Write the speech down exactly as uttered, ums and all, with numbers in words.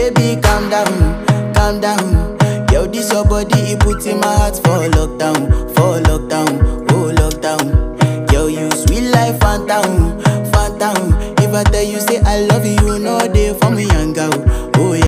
Baby, calm down, calm down. Yo, this your body, it puts in my heart for lockdown, for lockdown, oh lockdown. Yo, you sweet life, phantom, phantom. If I tell you say I love you,